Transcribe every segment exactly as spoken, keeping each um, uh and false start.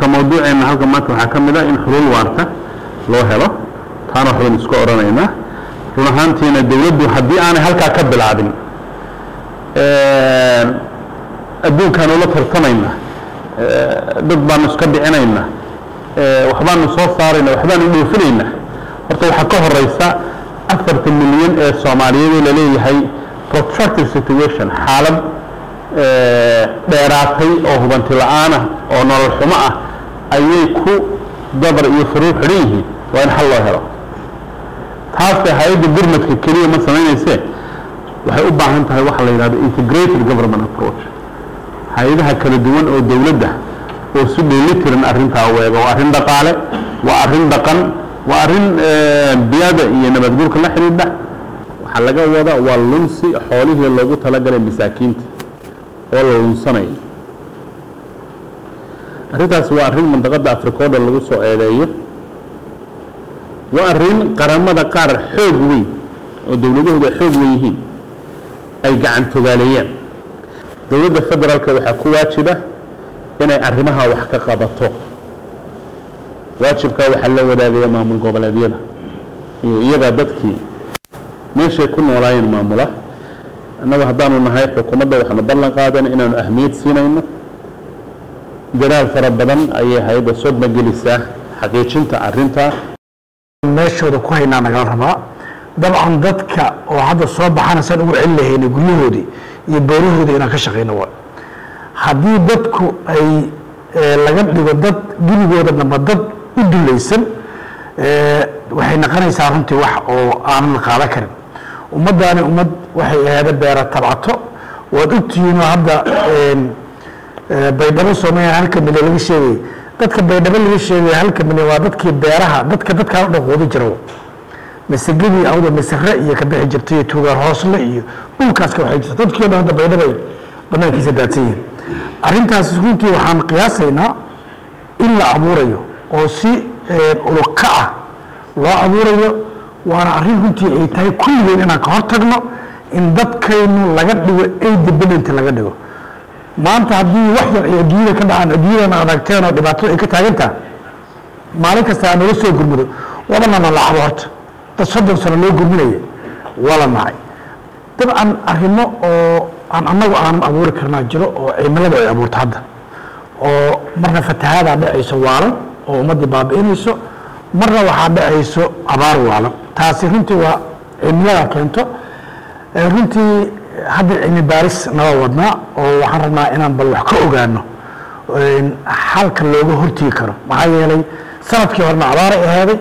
موضوعنا هلك ما تحكمنا إن حلول وارثة لو هلا كانوا حلول نسكو رنينا رهانتينا الدولة وحدي أنا هلك أكبل عادي الدول كانوا لا ترتمينا ضد بان نسكب عنينا وحبان نصوص صارنا وحبان نوفلينا horta waxa ka horeysa afartan milyan ee Soomaaliyeed la leeyahay protracted situation xaalad ee dheeraatay oo hubanti la'aan ah oo nolol xumo ah ayay ku dabar iyo furuux xiriirihii waa in xal loo helo taas hay'adda gurmadka kaliya ma sameynayse waxay u baahan tahay wax la yiraahdo integrated government approach hay'adaha kala duwan oo dawladda oo si dheelitiran arrinta weego waa arrin dhaqaale waa arrin dhaqan وأرين بيادة ينبت قولك الله حريد ده وحلقة وضع واللنسي حواليه اللوغو تلقى المساكين واللنساني أريدها سواء أرين منطقة أفريقيا اللوغو سعودية وأرين قرامة قار حوغوي ودولوه ده حوغويه أي قعن تغاليين دولة الفدرال كوحكوات شبه إنه أرمها وحكا قابطوه واجبك وحلا وداغيا مامل goboleedyada iyo iyaga dadkii meesha ku noolayeen maamula annaga haddaanu nahay xukuumadda waxaan ballan qaadanay inaanu ahmiyad siinayno dadaal fara badan ayay hay'adda soo magalisaa xaqiijinta arrinta meeshooda ku haynaa naga rabaa dabcan dadka oo hadda soo baxana san ugu celin lahayn guryahoodii iyo beerahoodii inaan ka shaqeyno waa haddii dadku ay laga dhigo dad gurigooda nama dad u dulaysan waxay noqonaysaa runtii wax oo aanan la qaadan karin ummaddaani ummad waxay ahayd beera tabcato waad ogtihiin hadda baydhabo Soomaaliya halka milyan laga sheegay dadka baydhabo laga sheegay halka milyan waa dadkii beeraha dadka dadka u dhaqoodo jiro masagidii awda masarra iyo ka bixi jirtay tuugaar hoosle iyo dhulkaas ka waxay jirtay dadkii hadda baydhabo banaankiisa daadsan arrintaas runtii waxaan qiyaasaynaa in la abuurayo oo si uluka ah loo abuurayo waana arrin runtii ay tahay kulligeen inaan ka hortagno in dadkaynu laga dhigo independent laga dhigo maanta haddii wax yar ay adduunyada ka dhacaan adduunyadana aragteen oo dhibaato ay ka taagantaa maalin kasta aan nala soo gurmado wadanana lacabo horta dad soddon sano loo gurminaya waa la nacay dabcan arrimo oo aan annagu aanan abuuri karnaa jiro oo cimiladu ay abuurto hadda oo marna fatahaada dhacayso waalan oo ummadii baabi'inayso marna waxaa dhacayso abaar waalan taasi runtii waa cimilada keento runtii hadda cilmi baaris naba wadnaa oo waxaan rabnaa inaan bal wax ka ogaano xalka looga hortegi karo maxaa yeelay sanadkii horena abaaray ahaaday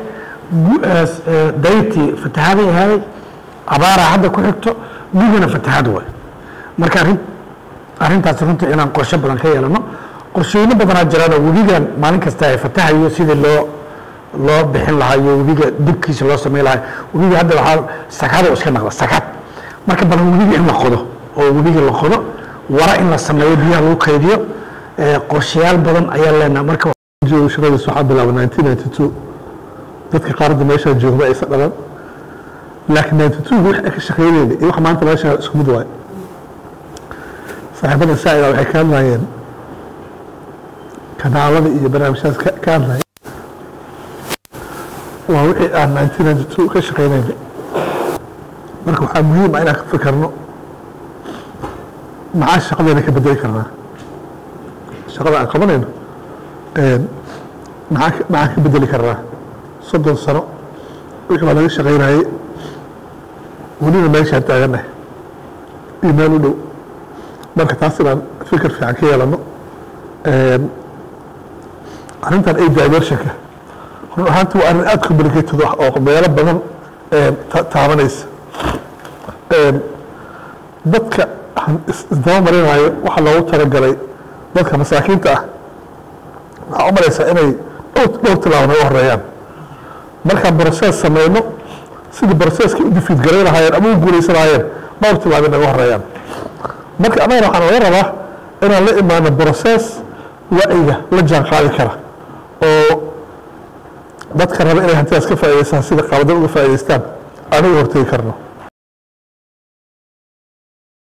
daytii fatahaaday ahaaday abaaraa hadda ku xigto gugana fatahaad waay marka arrin arrintaas runtii inaan qorshe badan ka yeelano qorshooyin badan jiraan oo webigan maalin kasta ay fatahayo sidii loo loo bixin lahaa iyo webiga dibkiisa loo sameey lahaa webiga hadda waxa sakada iska naqda sakad marka badan webiga in la qodo oo webiga la qodo wara in la sameeyo biyaha lagu kaydiyo ee qorshayaal badan ayaa leenahay marka shaqada soo bilaabay nineteen ninety-two dadka qaarada meesha joogba ay sadhalan laakiin ninety-two wax ka shaqeeyay iyo wax maanta meesha isku mid waay صاحبنا سائل waxay ka hadlayeen kanaalada iyo barnaamijyadas ka hadlay waa wixii aan nineteen ninety-two ka shaqeynay marka waxa muhiim ah inaan ka fikirno maxaa shaqadeena ka bedeli karnaa shaqada aan qabanayno ee maxaa maxaa ka bedeli karnaa soddon sano wixii laga shaqeynayay weliba meesha taaganahay email u dhow marka taas inaan fikir fiican ka yeelano arrintan ay diversionka run ahaantii waa arrin aad complicated oo meelo badan taabanaysa dadka isdaba marinayo waxaa loogu talagalay dadka masaakiinta ah waxaa u malaysaa inay dhowr tilaabo naga horeeyaan markaan process sameyno sidii processka u defeat garay lahaayeen ama u guulaysan lahaayeen dhowr tilaabo naga horeeyaan marka anagana waxaan laga rabaa inaan la imaano process wacyiga la jaan qaadi kara oo dadka raba inay hantidaas ka faa'iidaystaan sida qaabada uga faa'iidaystaan anigu hortegi karno